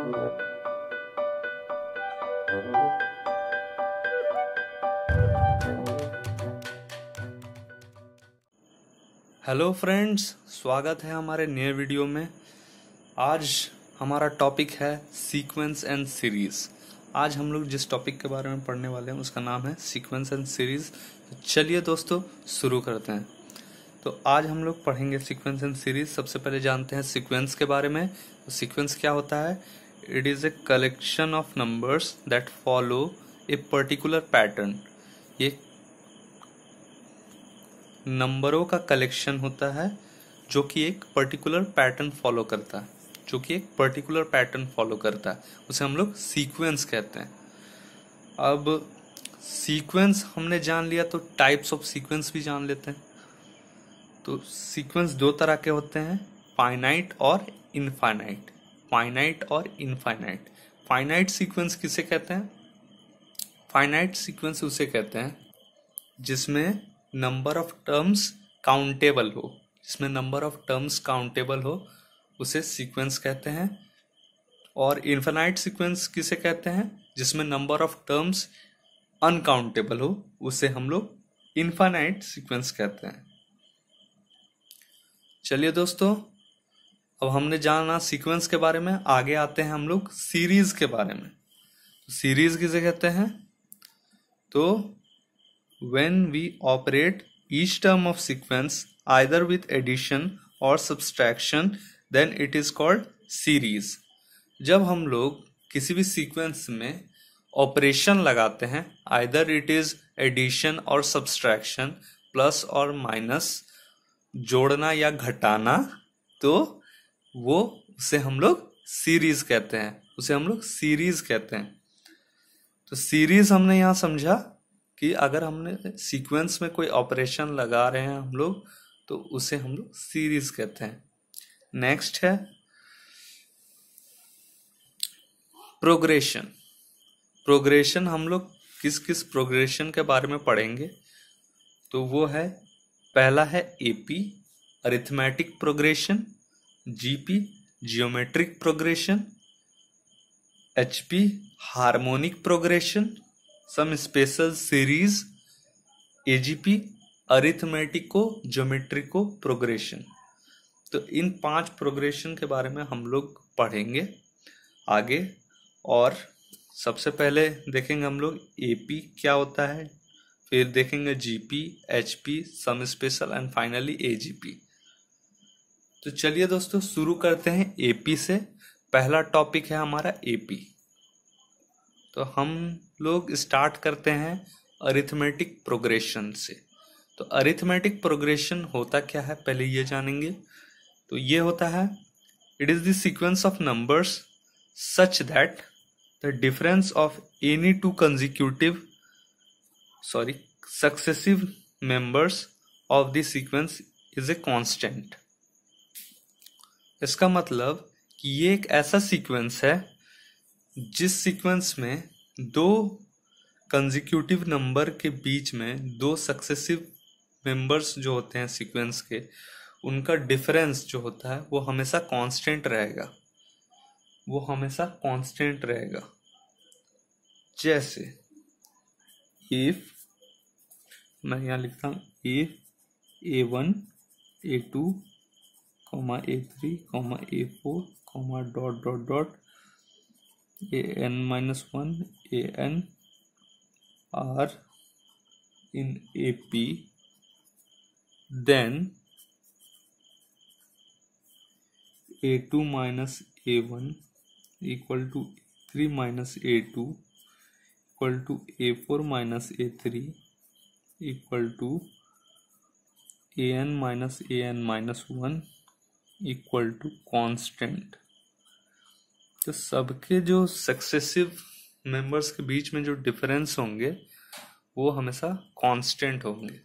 Hello friends, स्वागत है हमारे नए वीडियो में। आज हमारा टॉपिक है सीक्वेंस एंड सीरीज। आज हम लोग जिस टॉपिक के बारे में पढ़ने वाले हैं उसका नाम है सीक्वेंस एंड सीरीज। चलिए दोस्तों शुरू करते हैं। तो आज हम लोग पढ़ेंगे सीक्वेंस एंड सीरीज। सबसे पहले जानते हैं सीक्वेंस के बारे में। तो सीक्वेंस क्या होता है? It is a collection of numbers that follow a particular pattern. ये नंबरों का कलेक्शन होता है जो कि एक पर्टिकुलर पैटर्न फॉलो करता है, उसे हम लोग सीक्वेंस कहते हैं। अब सीक्वेंस हमने जान लिया तो टाइप्स ऑफ सीक्वेंस भी जान लेते हैं। तो सीक्वेंस दो तरह के होते हैं, फाइनाइट और इनफाइनाइट। फाइनाइट सीक्वेंस किसे कहते हैं? फाइनाइट सीक्वेंस उसे कहते हैं जिसमें नंबर ऑफ टर्म्स काउंटेबल हो, उसे सीक्वेंस कहते हैं। और इनफाइनाइट सीक्वेंस किसे कहते हैं? जिसमें नंबर ऑफ टर्म्स अनकाउंटेबल हो, उसे हम लोग इनफाइनाइट सीक्वेंस कहते हैं। चलिए दोस्तों, अब हमने जाना सीक्वेंस के बारे में, आगे आते हैं हम लोग सीरीज के बारे में। सीरीज किसे कहते हैं? तो when we operate each term of sequence either with addition or subtraction, then it is called series. जब हम लोग किसी भी सीक्वेंस में ऑपरेशन लगाते हैं, either it is addition और subtraction, प्लस और माइनस, जोड़ना या घटाना, तो उसे हम लोग सीरीज कहते हैं। तो सीरीज हमने यहाँ समझा कि अगर हमने सीक्वेंस में कोई ऑपरेशन लगा रहे हैं हम लोग, तो उसे हम लोग सीरीज कहते हैं। नेक्स्ट है प्रोग्रेशन। हम लोग किस किस प्रोग्रेशन के बारे में पढ़ेंगे? तो वो है, पहला है AP arithmetic progression, GP geometric progression, HP harmonic progression, some special series, AGP arithmetico geometrico progression. तो इन 5 प्रोग्रेशन के बारे में हम लोग पढ़ेंगे आगे। और सबसे पहले देखेंगे हम लोग एपी क्या होता है, फिर देखेंगे GP, HP, some special and finally AGP. तो चलिए दोस्तों शुरू करते हैं एपी से। पहला टॉपिक है हमारा एपी। तो हम लोग स्टार्ट करते हैं अरिथमेटिक प्रोग्रेशन से। तो अरिथमेटिक प्रोग्रेशन होता क्या है पहले ये जानेंगे। तो ये होता है, it is the sequence of numbers such that the difference of any two successive members of the sequence is a constant. इसका मतलब कि ये एक ऐसा सीक्वेंस है जिस सीक्वेंस में दो कंसेक्यूटिव नंबर के बीच में दो सक्सेसिव मेंबर्स जो होते हैं सीक्वेंस के, उनका डिफरेंस जो होता है वो हमेशा कांस्टेंट रहेगा। जैसे इफ, मैं यहाँ लिखता हूँ, if A1 A2 A3 A4 dot an-1 an are in AP, then A2 minus A1 equal to A3 minus A2 equal to A4 minus A3 equal to an minus an minus 1 equal to constant। तो सबके जो successive members के बीच में जो difference होंगे वो हमेशा constant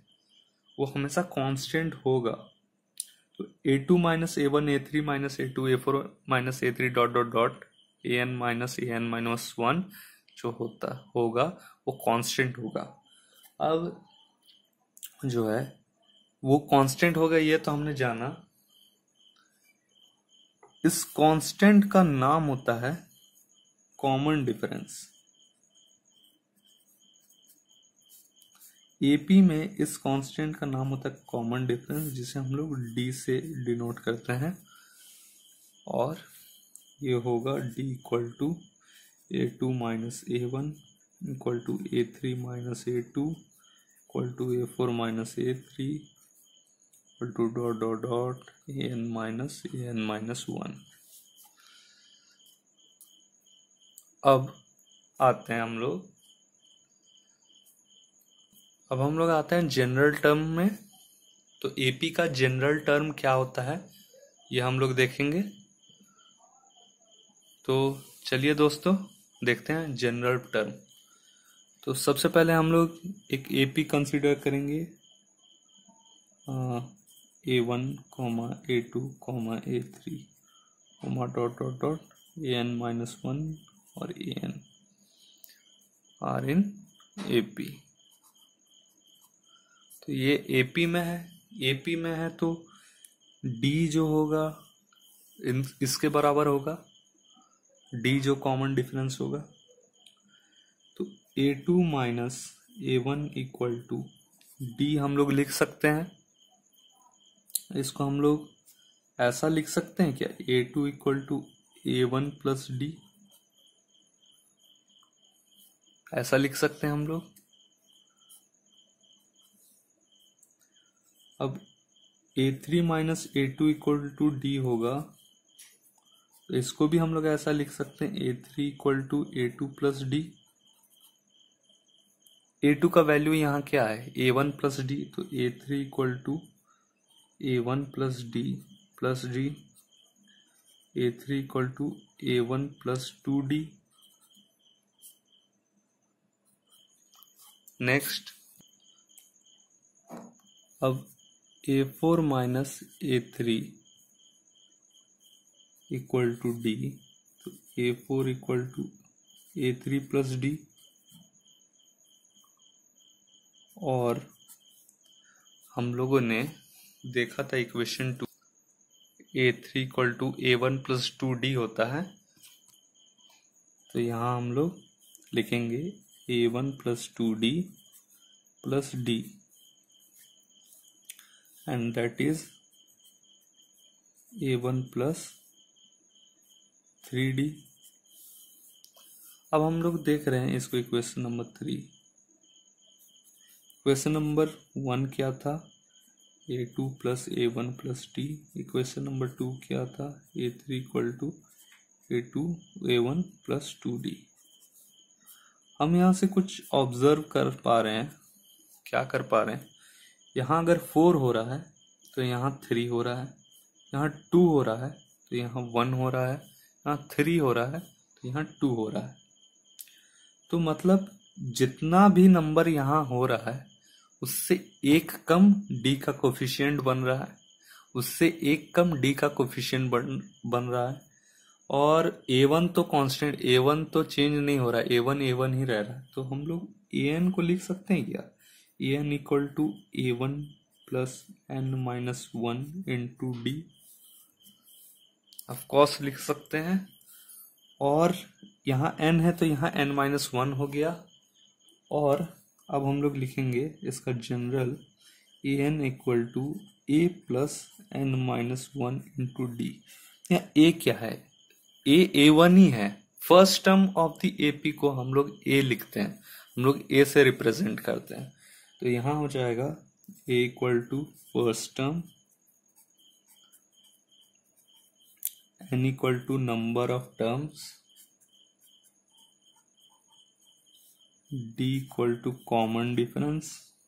होगा। तो A2 minus A1 A3 minus A2 A4 minus A3 dot an minus an minus 1 जो होगा वो कांस्टेंट होगा। अब जो है वो कांस्टेंट होगा, ये तो हमने जाना। इस कांस्टेंट का नाम होता है कॉमन डिफरेंस। एपी में इस कांस्टेंट का नाम होता है कॉमन डिफरेंस, जिसे हम लोग डी से डिनोट करते हैं, और ये होगा D equal to A2 minus A1 equal to A3 minus A2 equal to A4 minus A3 equal to dot dot dot AN minus 1। अब आते हैं हम लोग आते हैं जनरल टर्म में। तो एपी का जनरल टर्म क्या होता है ये हम लोग देखेंगे। तो चलिए दोस्तों देखते हैं जनरल टर्म। तो सबसे पहले हम लोग एक एपी कंसीडर करेंगे, A1 A2 A3 dot dot dot AN minus 1 और AN आर इन एपी। तो ये एपी में है, एपी में है तो डी जो होगा इसके बराबर होगा, डी जो कॉमन डिफरेंस होगा। तो A2 minus A1 equal to D हम लोग लिख सकते हैं। इसको हम लोग ऐसा लिख सकते हैं क्या, A2 equal to A1 plus D, ऐसा लिख सकते हैं हम लोग। अब A3 minus A2 equal to D होगा, तो इसको भी हम लोग ऐसा लिख सकते हैं, A3 equal to A2 plus D. A2 का वैल्यू यहाँ क्या है, A1 प्लस डी, तो A3 equal to A1 plus D A3 equal to A1 plus 2D। Next, अब A4 minus A3 equal to D, तो A4 equal to A3 plus D, और हम लोगों ने देखा था equation 2 A3 equal to A1 plus 2D होता है। तो यहाँ हम लोग लिखेंगे A1 plus 2D plus D, and that is A1 plus 3D। अब हम लोग देख रहे हैं इसको इक्वेशन नंबर 3। इक्वेशन नंबर 1 क्या था, A2 plus A1 plus D। Equation number 2 क्या था, A3 equal to A2 A1 plus 2D। हम यहाँ से कुछ ऑब्जर्व कर पा रहे हैं, क्या कर पा रहे हैं, यहाँ अगर 4 हो रहा है तो यहाँ 3 हो रहा है, यहाँ 2 हो रहा है तो यहाँ 1 हो रहा है, यहाँ 3 हो रहा है तो यहाँ 2 हो रहा है। तो मतलब जितना भी नंबर यहाँ हो रहा है उससे एक कम डी का कोफिशिएंट बन रहा है, उससे एक कम डी का कोफिशिएंट बन रहा है। और A1 तो कांस्टेंट, A1 तो चेंज नहीं हो रहा है, A1 ही रह रहा है। तो हम लोग AN को लिख सकते हैं क्या, AN equal to A1 plus N minus 1 into D, of course लिख सकते हैं। और यहाँ N है तो यहाँ N माइनस 1 हो गया। और अब हम लोग लिखेंगे इसका general AN equal to A plus N minus 1 into D. यहाँ A क्या है, A1 ही है। First term of the AP को हम लोग A लिखते हैं, हम लोग A से रिप्रेजेंट करते हैं। तो यहाँ हो जाएगा A equal to first term, N equal to number of terms, D equal to common difference,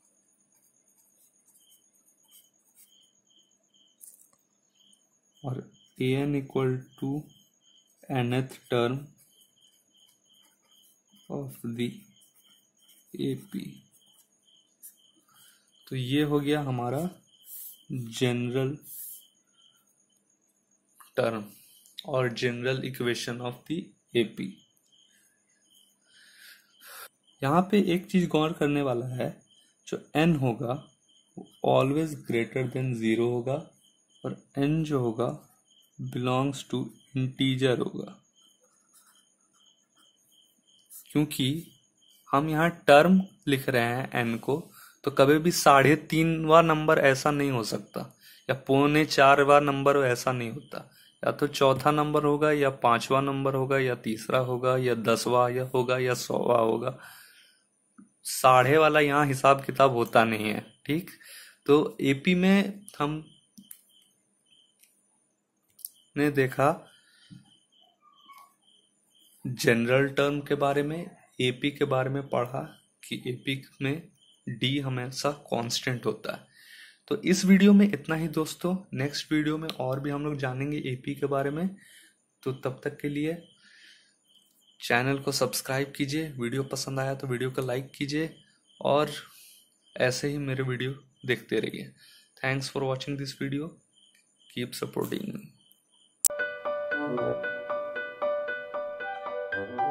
और AN equal to nth term of the AP। तो ये हो गया हमारा जनरल टर्म और general equation of the AP। यहाँ पे एक चीज गौर करने वाला है, जो n होगा वो ऑलवेज ग्रेटर देन 0 होगा, और n जो होगा बिलोंग्स टू इंटीजर होगा। क्योंकि हम यहाँ टर्म लिख रहे हैं n को, तो कभी भी 3.5वां नंबर ऐसा नहीं हो सकता, या 3.25वां नंबर ऐसा नहीं होता। या तो चौथा नंबर होगा, या 5वां नंबर होगा, या तीसरा होगा, या 10वां या होगा, या 100वां होगा। साढ़े वाला यहाँ हिसाब किताब होता नहीं है। ठीक, तो एपी में हम ने देखा जनरल टर्म के बारे में, एपी के बारे में पढ़ा कि एपी में डी हमेशा कांस्टेंट होता है। तो इस वीडियो में इतना ही दोस्तों। नेक्स्ट वीडियो में और भी हम लोग जानेंगे एपी के बारे में। तो तब तक के लिए चैनल को सब्सक्राइब कीजिए, वीडियो पसंद आया तो वीडियो को लाइक कीजिए, और ऐसे ही मेरे वीडियो देखते रहिए। Thanks for watching this video, keep supporting.